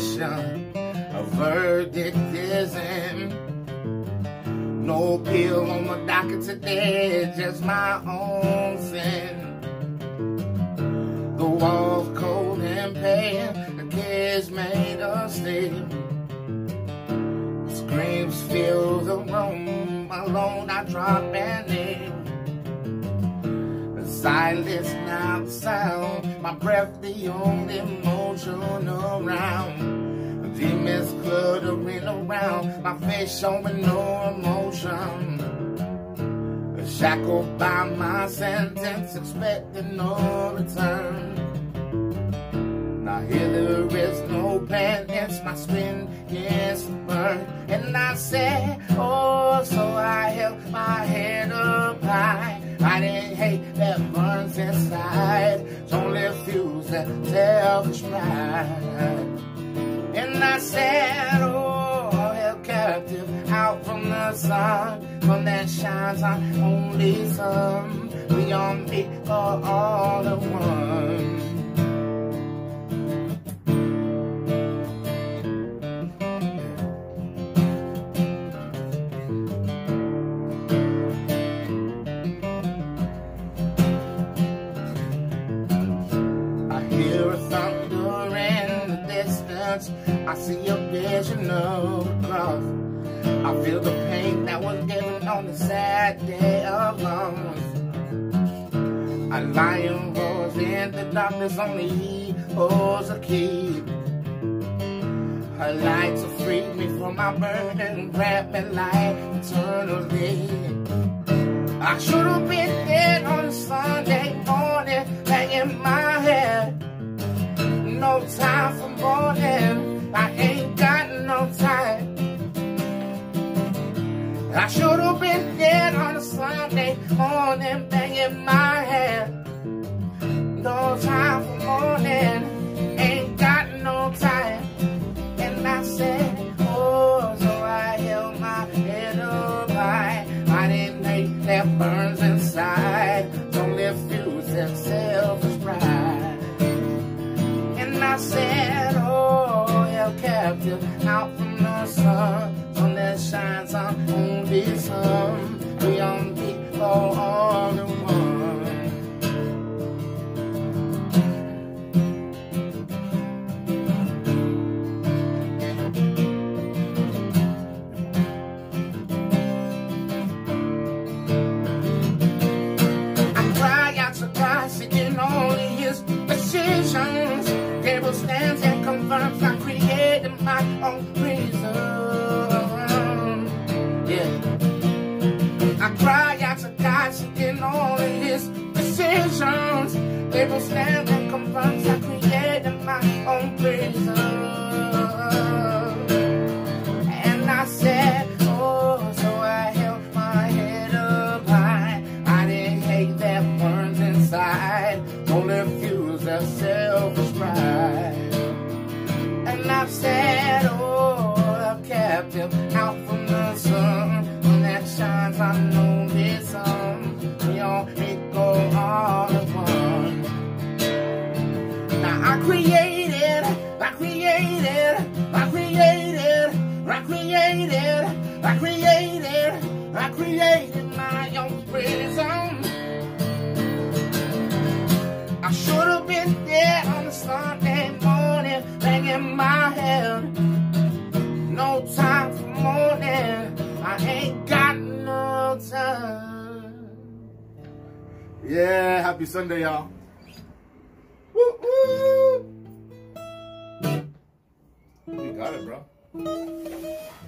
rendition. A verdict is in. No pill on the docket today, just my own sin. The walls cold and pale, the kids made us stay. Screams fill the room, alone I drop and name. The silence now the sound, my breath the only emotion around. Demons cluttering around, my face showing no emotion. Shackled by my sentence, expecting no return. Now here there is no penance, my skin is burned. And I said, oh, so I held my head up high. I didn't hate that burns inside, it's only fuse that selfish pride. And I said, oh, held captive out from the sun, from that shines on only sun. Beyond me are all the one. I hear a thunder in the distance, I see a vision of a cross. I feel the pain that was given on the sad day of loss. A lion roars in the darkness, only he holds a key. Her light to free me from my burden, grab me like eternally. I should have been dead on a Sunday morning, banging my head. No time for mourning, I ain't got no time. I should have been dead on a Sunday morning, banging my head. No time for mourning, ain't got no time. And I said, oh, so I held my head up high. I didn't hate that burns inside, it's only fuse and selfish pride. And I said, oh, held captive out from the sun, sun that shines on only sun. Beyond people all in one. I cry out to God, seeking only His decisions. Table stands and confirms I created my own reason. I cry out to God, seeking only His decisions. Table stands and confirms I created my own prison. And I said, oh, so I held my head up high. I didn't hate that burns inside, only fuse that selfish pride. And I said, oh, I'm captive out from the sun, that shines on no sun. We all go all at one. Now I created my own prison. I should have been there on a Sunday morning, banging my head. No time for mourning, I ain't got no time. Yeah, happy Sunday, y'all. Woo woo. You got it, bro.